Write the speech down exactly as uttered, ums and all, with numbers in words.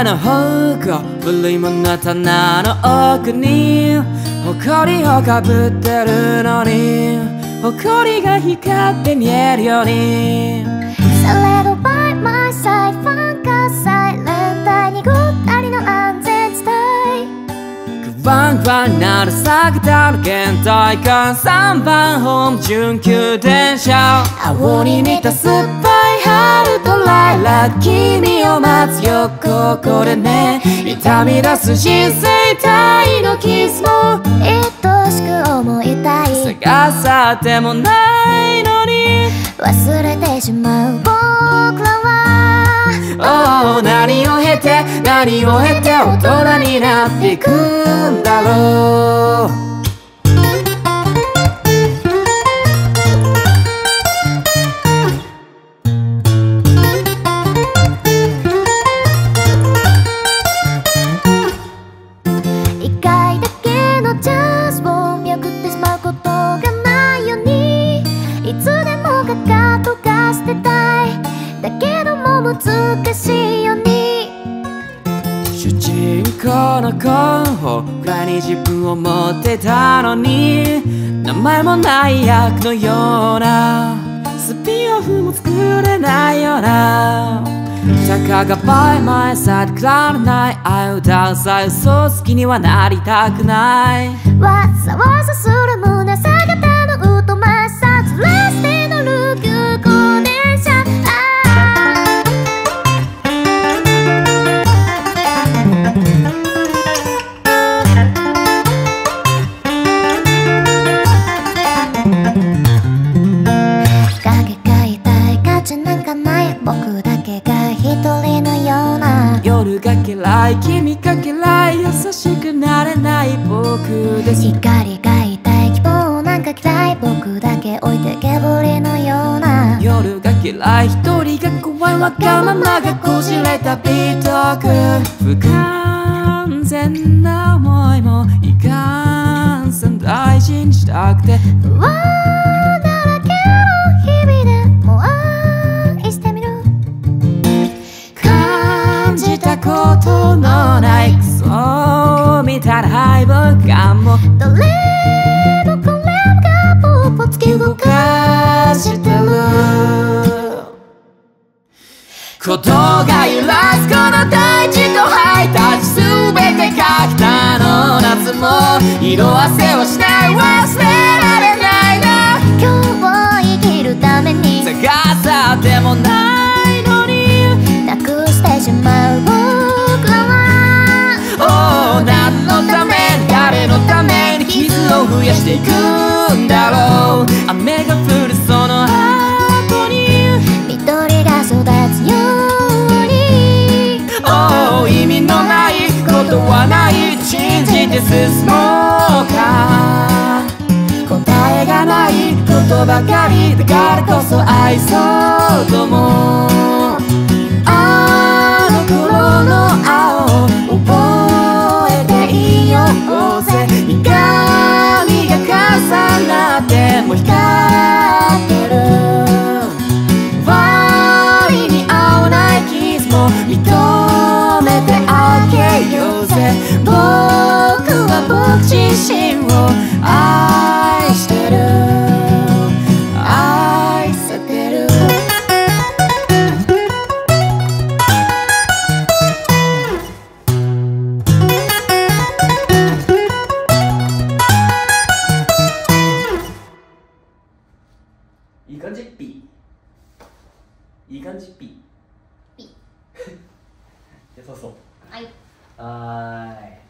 の方古いもの棚の奥に埃をかぶってるのに埃が光って見えるように So little by my side ファンカサイレンタイにぐったりの安全地帯グワングワンなる坂田の倦怠感さんばんホーム準急電車青に似た酸っぱい春とライラック君を待つよここでね痛み出す人生体のキスも愛しく思いたい探さってもないのに忘れてしまう僕らは Oh 何を経て何を経て大人になっていくんだろう難しいように主人公の子くらいに自分を持ってたのに名前もない役のようなスピンオフも作れないようなたかが by my side くららない愛を歌うさ嘘好きにはなりたくないわざわざする胸坂田のウトマッサージレステのルークコーデンシャ僕だけが一人のような夜が嫌い君が嫌い優しくなれない僕です光が痛い希望なんか嫌い僕だけ置いてけぼりのような夜が嫌い一人が怖いわがままがこじれた美徳不完全な思いもいかんせん大事にしたくて不安だらけの日々でもう愛してみる感じたことのないクソみたいな敗北感も誰もこれがポッポ突き動かしてることが揺らすこの大地とハイタッチすべてかけたの夏も色あせはしない忘れられないな今日を生きるために探さってもないのになくしてしまう僕らは Oh 何のために誰のために傷を増やしていくんだろう雨が降るその後に緑が育つように Oh 意味のないことはない信じて進もうか答えがないことばかりだからこそ愛そうともあの頃の青覚えていようぜ苦みが重なっても光ってる割に合わないキスも認めてあげようぜ僕は僕自身を愛してる愛せてるいい感じピーいい感じピーピ良さそうはいはーい